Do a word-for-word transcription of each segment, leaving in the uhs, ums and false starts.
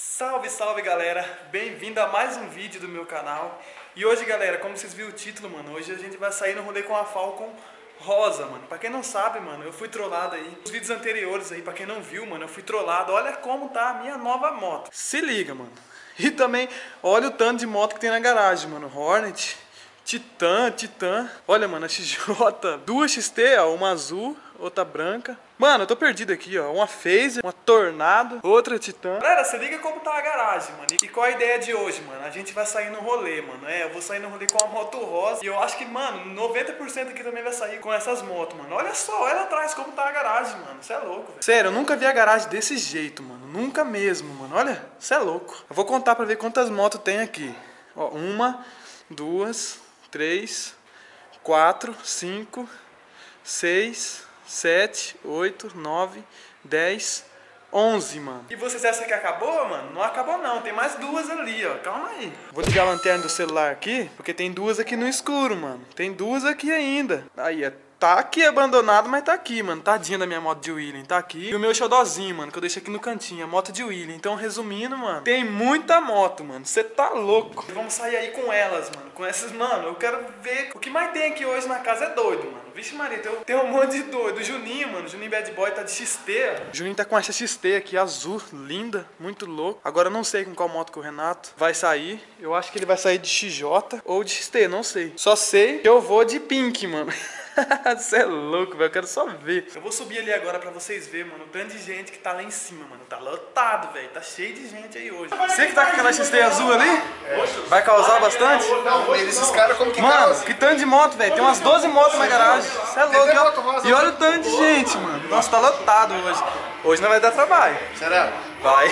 Salve, salve galera, bem-vindo a mais um vídeo do meu canal. E hoje galera, como vocês viram o título, mano, hoje a gente vai sair no rolê com a Falcon rosa, mano. Pra quem não sabe, mano, eu fui trollado aí. Nos vídeos anteriores aí, pra quem não viu, mano, eu fui trollado. Olha como tá a minha nova moto. Se liga, mano. E também, olha o tanto de moto que tem na garagem, mano. Hornet, Titan, Titan. Olha, mano, a X J. Duas X T, ó, uma azul, outra branca. Mano, eu tô perdido aqui, ó. Uma Phaser, uma Tornado, outra Titan. Galera, se liga como tá a garagem, mano. E qual a ideia de hoje, mano? A gente vai sair no rolê, mano. É, eu vou sair no rolê com a moto rosa. E eu acho que, mano, noventa por cento aqui também vai sair com essas motos, mano. Olha só, olha atrás como tá a garagem, mano. Você é louco, velho. Sério, eu nunca vi a garagem desse jeito, mano. Nunca mesmo, mano. Olha, você é louco. Eu vou contar pra ver quantas motos tem aqui. Ó, uma, duas, três, quatro, cinco, seis, sete, oito, nove, dez, onze, mano. E vocês acham que acabou, mano? Não acabou não, tem mais duas ali, ó. Calma aí. Vou ligar a lanterna do celular aqui, porque tem duas aqui no escuro, mano. Tem duas aqui ainda. Aí, é. Tá aqui abandonado, mas tá aqui, mano. Tadinha da minha moto de William, tá aqui. E o meu xodózinho, mano, que eu deixei aqui no cantinho, a moto de William. Então, resumindo, mano, tem muita moto, mano. Você tá louco. Vamos sair aí com elas, mano. Com essas, mano, eu quero ver. O que mais tem aqui hoje na casa é doido, mano. Vixe Maria, tem, tem um monte de doido. O Juninho, mano, o Juninho Bad Boy tá de X T, ó. O Juninho tá com essa X T aqui, azul, linda, muito louco. Agora eu não sei com qual moto que o Renato vai sair. Eu acho que ele vai sair de X J ou de X T, não sei. Só sei que eu vou de Pink, mano. Você é louco, velho, eu quero só ver. Eu vou subir ali agora pra vocês verem, mano, o tanto de gente que tá lá em cima, mano. Tá lotado, velho, tá cheio de gente aí hoje. Você que tá com aquela X T azul ali? Vai causar bastante? Não, esses caras como que Mano, causa? que tanto de moto, velho. Tem umas doze motos na garagem. Você é louco, ó. E olha o tanto de gente, mano. Nossa, tá lotado hoje. Hoje não vai dar trabalho. Será? Vai.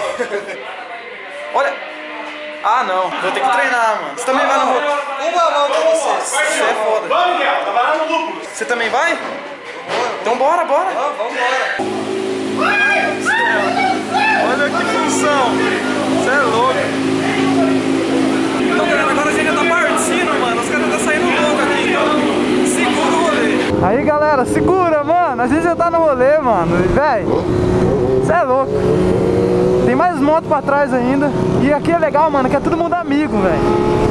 Olha. Ah, não. Vou ter que treinar, mano. Você também vai no rolê? Uma mão pra vocês. Você é foda. Vamos, Miguel, tá lá no lúpulo. Você também vai? Então bora, bora. Vamos, vamos embora. Olha que função. Você é louco. Então, galera, agora a gente já tá partindo, mano. Os caras estão saindo louco aqui, então segura o rolê. Aí, galera, segura, mano. A gente já tá no rolê, mano. Véi, você é louco. Tem mais moto pra trás ainda. E aqui é legal, mano, que é todo mundo amigo, velho.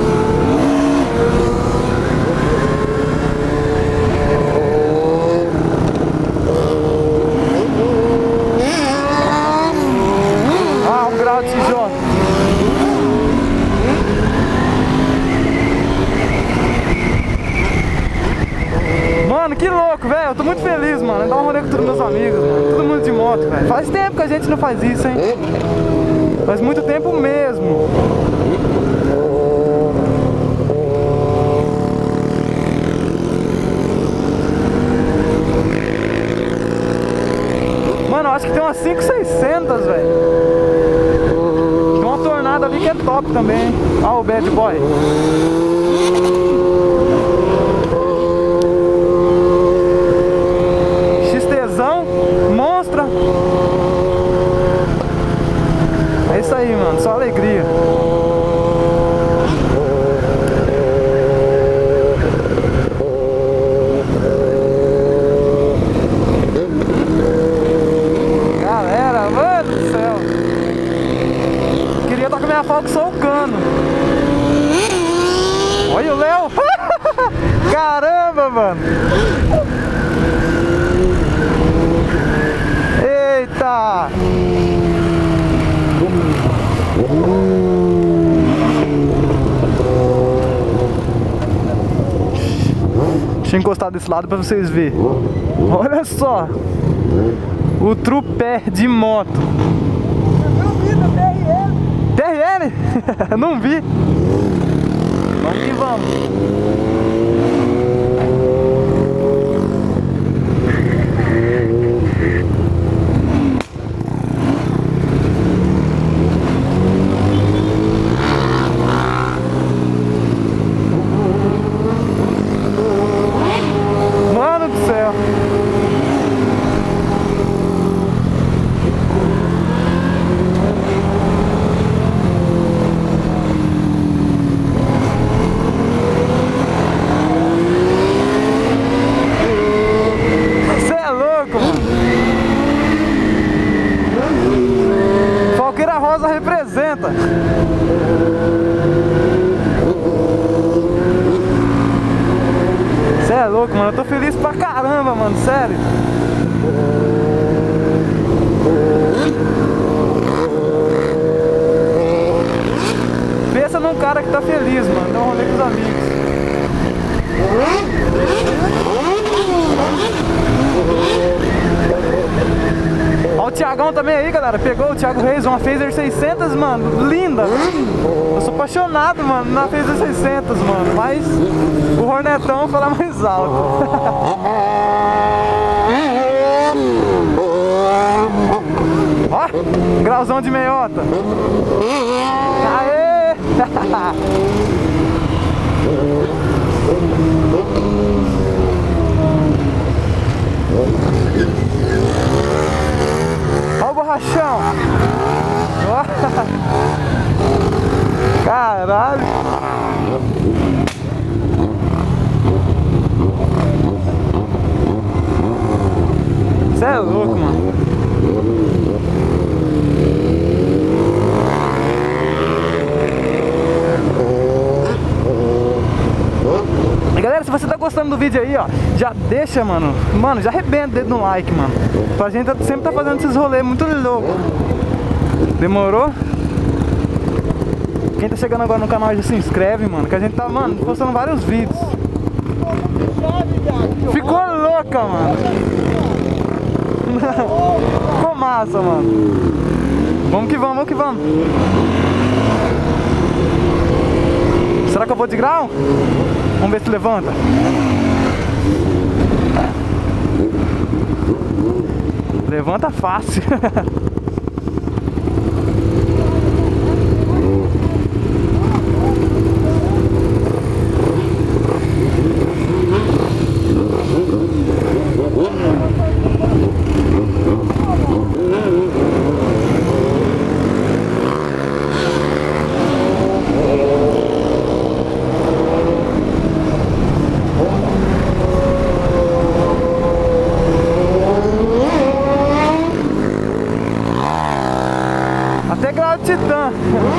Ah, um grau de X J. Mano, que louco, velho. Eu tô muito feliz, mano. Dar um rolê com todos meus amigos, mano. Todo mundo de moto, velho. Faz tempo que a gente não faz isso, hein? Faz muito tempo mesmo. Mano, eu acho que tem umas cinco, seiscentas, velho. Tem uma Tornado ali que é top também, hein? Olha o Bad Boy. XTzão, monstra. É isso aí, mano, só alegria. Galera, mano do céu. Queria estar com a minha Falcon só o cano. Olha o Léo. Caramba, mano. Eita. Deixa eu encostar desse lado pra vocês verem. Olha só o trupé de moto. Eu vi no T R L. T R L? Não vi. Vamos que vamos. representa. Cê é louco, mano. Eu tô feliz pra caramba, mano. Sério. Pensa num cara que tá feliz, mano. Dá um rolê com os amigos. Ó o Thiagão também aí, galera. Pegou o Thiago Reis, uma Phaser seiscentos, mano. Linda. Eu sou apaixonado, mano, na Phaser seiscentos, mano. Mas o Hornetão fala mais alto. Ó, grauzão de meiota. Aê! Olha o borrachão. Caralho. Você é louco, mano. E galera, se você tá gostando do vídeo aí, ó, já deixa, mano, mano, já arrebenta o dedo no like, mano. Pra gente sempre tá fazendo esses rolês muito loucos. Demorou? Quem tá chegando agora no canal já se inscreve, mano, que a gente tá, mano, postando vários vídeos. Ficou louca, mano. Ficou massa, mano. Vamos que vamos, vamos que vamos. Será que eu vou de grau? Vamos ver se levanta. Levanta fácil. Até grau de titã.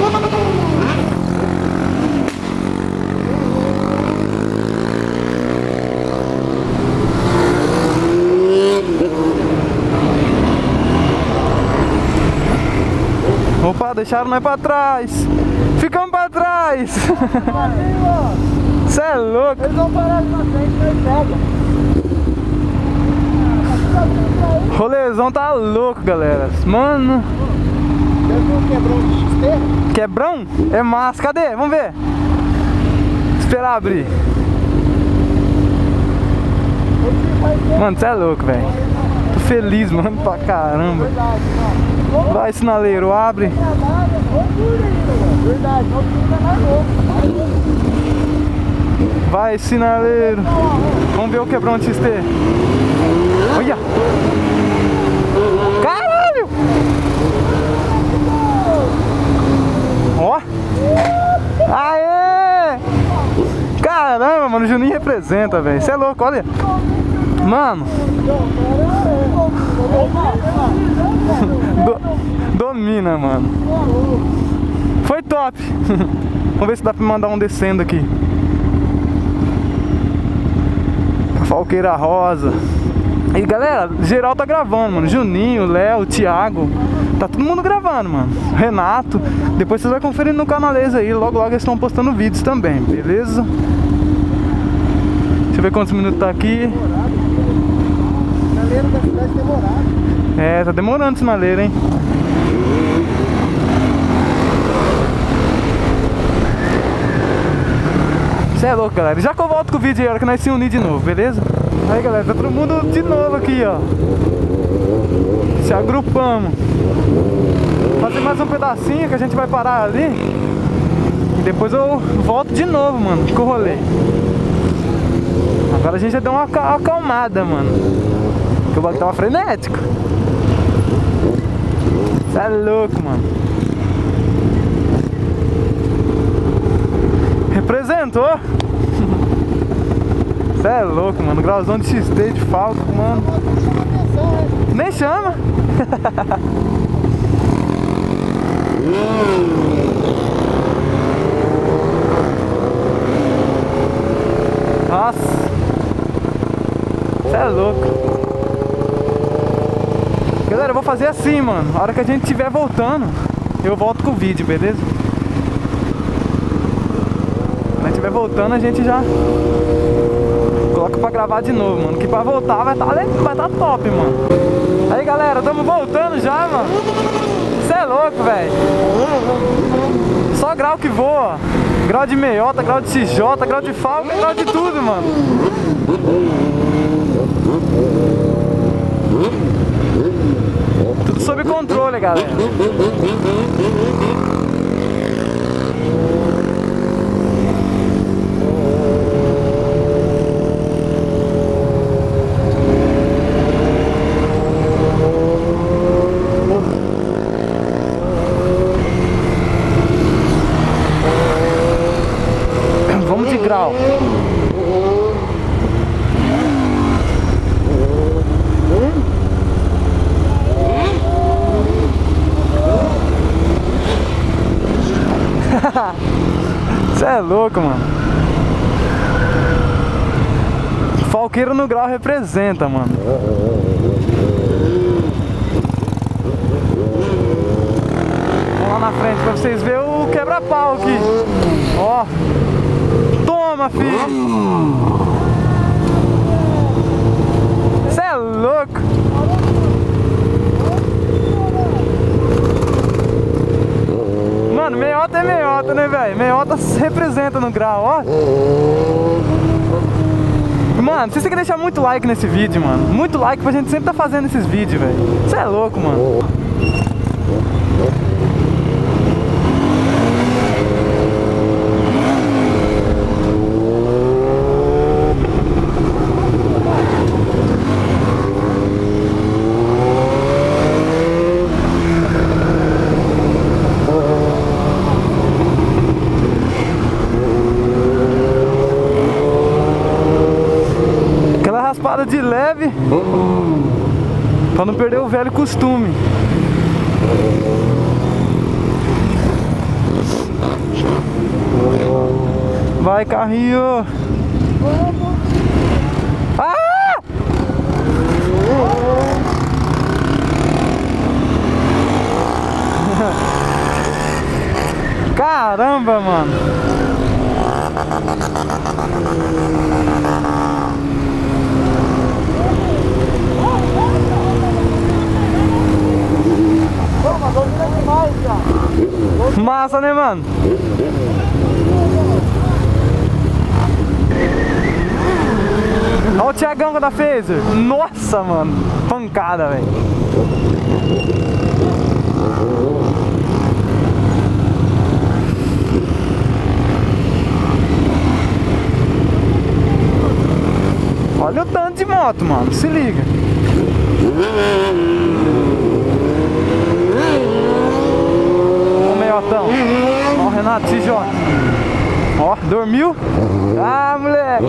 Opa, deixaram nós pra trás. Ficamos pra trás. Cê é louco. Eles vão parar na frente, nós pega. Rolezão tá louco, galera. Mano. Quebrão de X T? Quebrão? É massa. Cadê? Vamos ver. Esperar abrir. Mano, você é louco, velho. Tô feliz, mano, pra caramba. Vai, sinaleiro, abre. Verdade, não fica mais louco. Vai, sinaleiro. Vamos ver o quebrão de X T. Olha. Caralho! Ó! Aê! Caramba, mano, o Juninho representa, velho. Você é louco, olha. Mano. Do, domina, mano. Foi top. Vamos ver se dá pra mandar um descendo aqui. Falqueira rosa. E galera, geral tá gravando, mano. Juninho, Léo, Thiago. Tá todo mundo gravando, mano. Renato. Depois vocês vão conferir no canal deles aí. Logo, logo eles estão postando vídeos também, beleza? Deixa eu ver quantos minutos tá aqui. Sinaleiro da cidade demorado. É, tá demorando o sinaleiro, hein? Você é louco, galera. Já que eu volto com o vídeo aí, a hora que nós se unir de novo, beleza? Aí, galera, tá todo mundo de novo aqui, ó. Se agrupamos. Fazer mais um pedacinho que a gente vai parar ali. E depois eu volto de novo, mano, com o rolê. Agora a gente já deu uma acalmada, mano. Porque o bagulho tava frenético. Você é louco, mano. Representou. Você é louco, mano. Grauzão de X T de Falco, mano. Nem chama. Nossa, você é louco. Galera, eu vou fazer assim, mano. A hora que a gente estiver voltando, eu volto com o vídeo, beleza? Quando a gente estiver voltando, a gente já coloca pra gravar de novo, mano. Que pra voltar vai tá, vai tá top, mano. Aí, galera, tamo voltando já, mano. Você é louco, velho. Só grau que voa. Grau de meiota, grau de C J, grau de falca, grau de tudo, mano. Tudo sob controle, galera. Vamos de grau. Você é louco, mano. Falqueiro no grau representa, mano. Vamos lá na frente pra vocês verem o quebra-pau aqui. Ó. Toma, filho. Você é louco. Mano, meiota é meiota, né, velho? Meiota se representa no grau, ó. Mano, vocês têm que deixar muito like nesse vídeo, mano. Muito like pra gente sempre tá fazendo esses vídeos, velho. Você é louco, mano. Raspada de leve pra não perder o velho costume. Vai, carrinho. Ah! Caramba, mano. Massa, né, mano? Olha o Thiagão da Phaser. Nossa, mano. Pancada, velho. Olha o tanto de moto, mano. Se liga. Ó o Renato C J. Ó, dormiu? Ah, moleque!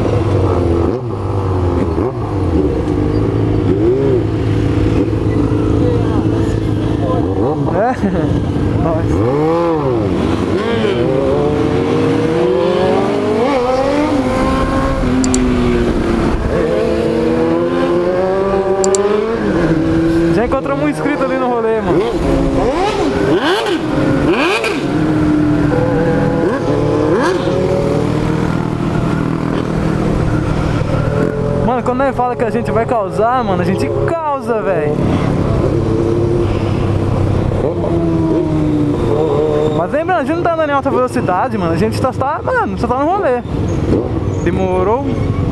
É? Já encontramos um inscrito ali no rolê, mano. Mano, quando ele fala que a gente vai causar, mano, a gente causa, velho. Mas lembrando, a gente não tá andando em alta velocidade, mano. A gente só tá, mano, só tá no rolê. Demorou.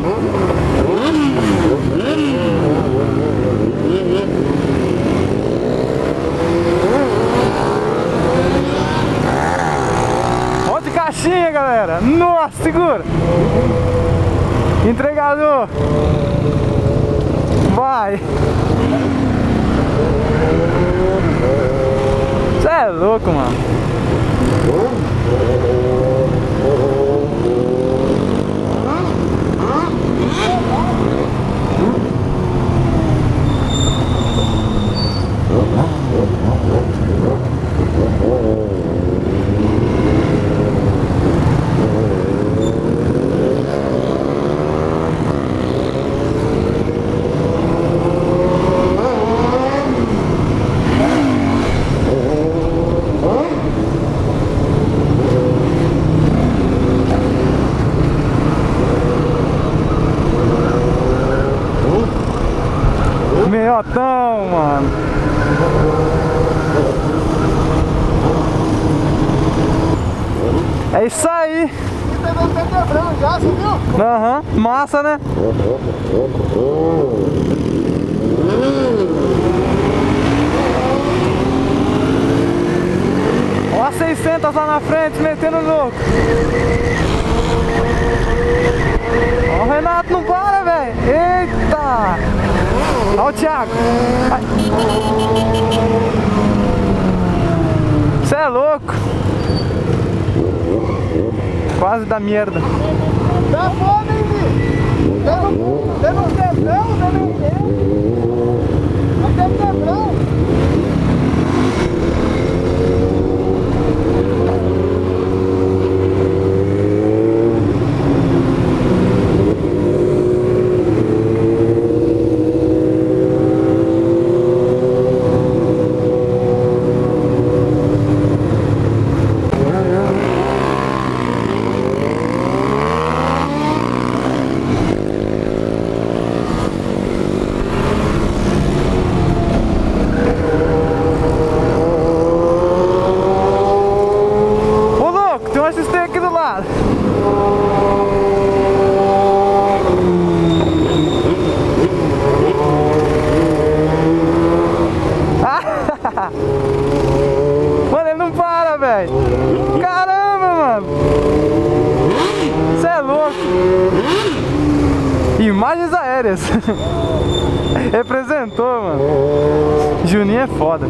Ó de caixinha, galera. Nossa, segura. Entregador. Vai. Você é louco, mano. Meiotão, mano. É isso aí. Tá quebrando já, você viu? Aham, uhum. Massa, né? Ó a seiscentos lá na frente, metendo louco. Ó o Renato, não para, velho. Eita! Ó o Thiago. Você é louco. Quase da merda. Tá foda, hein, bicho? Tem um quebrão, tem um quebrão. Até quebrão. Mano, ele não para, velho. Caramba, mano. Você é louco. Imagens aéreas. Representou, mano. Juninho é foda.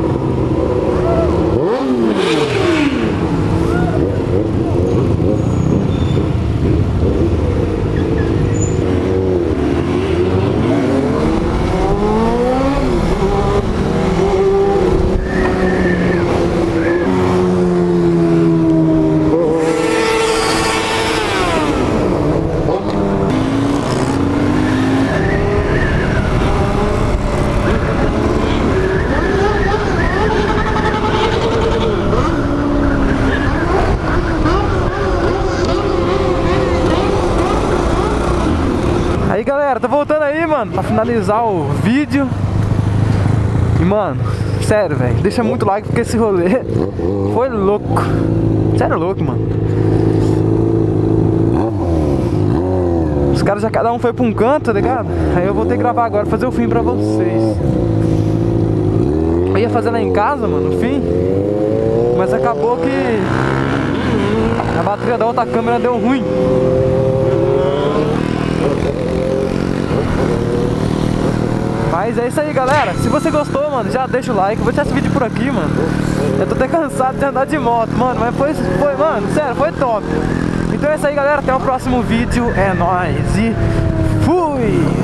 Aí galera, tô voltando aí, mano, pra finalizar o vídeo. E mano, sério, velho, deixa muito like porque esse rolê foi louco. Sério, louco, mano. Os caras já cada um foi pra um canto, tá ligado? Aí eu vou ter que gravar agora, fazer o fim pra vocês. Eu ia fazer lá em casa, mano, o fim. Mas acabou que a bateria da outra câmera deu ruim. Mas é isso aí, galera. Se você gostou, mano, já deixa o like. Eu vou deixar esse vídeo por aqui, mano. Eu tô até cansado de andar de moto, mano. Mas foi, foi, mano, sério, foi top. Então é isso aí, galera. Até o próximo vídeo. É nóis e fui!